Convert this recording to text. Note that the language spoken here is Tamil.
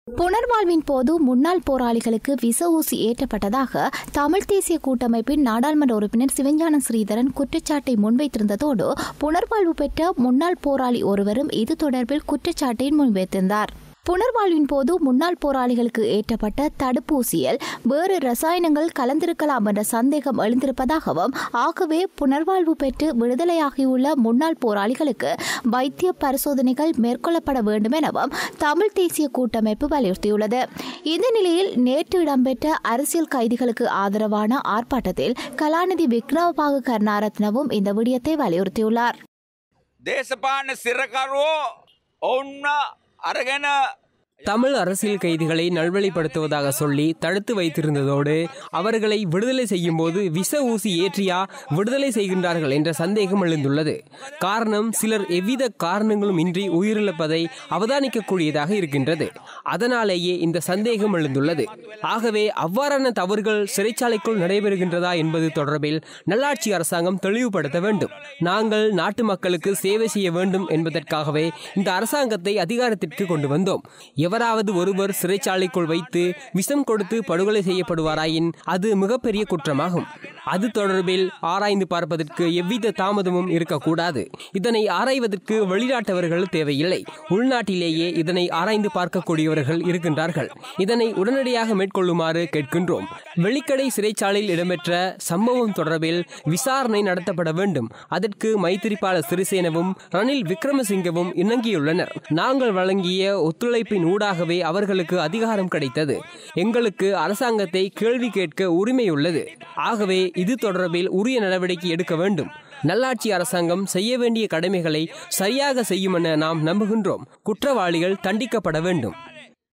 புனர்வாழ்வின் போது முன்னாள் போராளிகளுக்கு விச ஊசி ஏற்றப்பட்டதாக தமிழ் தேசிய கூட்டமைப்பின் நாடாளுமன்ற உறுப்பினர் சிவஞானம் ஸ்ரீதரன் குற்றச்சாட்டை முன்வைத்திருந்ததோடு புனர்வாழ்வு பெற்ற முன்னாள் போராளி ஒருவரும் இது தொடர்பில் குற்றச்சாட்டை முன்வைத்திருந்தார். புனர்வாழ்வின் போது முன்னாள் போராளிகளுக்கு ஏற்றப்பட்ட தடுப்பூசியில் வேறு ரசாயனங்கள் கலந்திருக்கலாம் என்ற சந்தேகம் எழுந்திருப்பதாகவும், ஆகவே புனர்வாழ்வு பெற்று விடுதலையாகியுள்ள முன்னாள் போராளிகளுக்கு வைத்திய பரிசோதனைகள் மேற்கொள்ளப்பட வேண்டும் எனவும் தமிழ் தேசிய கூட்டமைப்பு வலியுறுத்தியுள்ளது. இந்த நிலையில் நேற்று இடம்பெற்ற அரசியல் கைதிகளுக்கு ஆதரவான ஆர்ப்பாட்டத்தில் கலாநிதி விக்ரமபாகு கருணாரத்னவும் இந்த விடயத்தை வலியுறுத்தியுள்ளார். தமிழ் அரசியல் கைதிகளை நல்வழிப்படுத்துவதாக சொல்லி தடுத்து வைத்திருந்ததோடு அவர்களை விடுதலை செய்யும் போது விச ஊசி ஏற்றியா விடுதலை செய்கின்றார்கள் என்ற சந்தேகம் எழுந்துள்ளது. காரணம், சிலர் எவ்வித காரணங்களும் இன்றி உயிரிழப்பதை அவதானிக்கக்கூடியதாக இருக்கின்றது. அதனாலேயே இந்த சந்தேகம் எழுந்துள்ளது. ஆகவே அவ்வாறான தவறுகள் சிறைச்சாலைக்குள் நடைபெறுகின்றதா என்பது தொடர்பில் நல்லாட்சி அரசாங்கம் தெளிவுபடுத்த வேண்டும். நாங்கள் நாட்டு மக்களுக்கு சேவை செய்ய வேண்டும் என்பதற்காகவே இந்த அரசாங்கத்தை அதிகாரத்திற்கு கொண்டு வந்தோம். எவராவது ஒருவர் சிறைச்சாலைக்குள் வைத்து விஷம் கொடுத்து படுகொலை செய்யப்படுவாராயின் அது மிகப்பெரிய குற்றமாகும். அது தொடர்பில் ஆராய்ந்து பார்ப்பதற்கு எவ்வித தாமதமும் இருக்கக்கூடாது. இதனை ஆராய்வதற்கு வெளிநாட்டவர்கள் தேவையில்லை. உள்நாட்டிலேயே இதனை ஆராய்ந்து பார்க்கக்கூடியவர்கள் இருக்கின்றார்கள். இதனை உடனடியாக மேற்கொள்ளுமாறு கேட்கின்றோம். வெலிக்கடை சிறைச்சாலையில் இடம்பெற்ற சம்பவம் தொடர்பில் விசாரணை நடத்தப்பட வேண்டும். அதற்கு மைத்திரிபால சிறிசேனவும் ரணில் விக்ரமசிங்கவும் இணங்கியுள்ளனர். நாங்கள் வழங்கிய ஒத்துழைப்பின் ஊடாகவே அவர்களுக்கு அதிகாரம் கிடைத்தது. எங்களுக்கு அரசாங்கத்தை கேள்வி கேட்க உரிமை உள்ளது. ஆகவே இது தொடர்பில் உரிய நடவடிக்கை எடுக்க வேண்டும். நல்லாட்சி அரசாங்கம் செய்ய வேண்டிய கடமைகளை சரியாக செய்யும் என நாம் நம்புகின்றோம். குற்றவாளிகள் தண்டிக்கப்பட வேண்டும்.